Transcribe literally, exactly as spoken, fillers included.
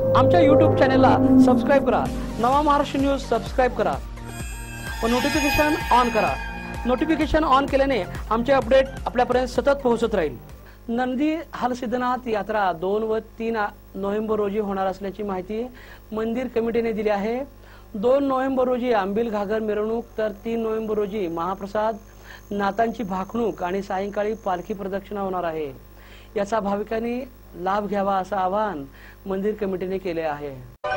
आमच्या यूट्यूब चॅनलला सबस्क्राईब करा, नवा महाराष्ट्र न्यूज सबस्क्राईब करा व नोटिफिकेशन ऑन करा। नोटिफिकेशन ऑन केल्याने आमचे अपडेट आपल्यापर्यंत सतत पोहोचत राहील। नंदी हलसिद्धनाथ यात्रा दोन व तीन नोव्हेंबर रोजी होणार असल्याची माहिती मंदिर कमिटीने दिली आहे। दोन नोव्हेंबर रोजी आंबील घागर मिरवणूक तर तीन नोव्हेंबर रोजी महाप्रसाद, नातांची भाकणूक आणि सायंकाळी पालखी प्रदक्षिणा होणार आहे। याचा भाविकांनी लाभ घ्यावा असं आवाहन मंदिर कमिटीने केले आहे।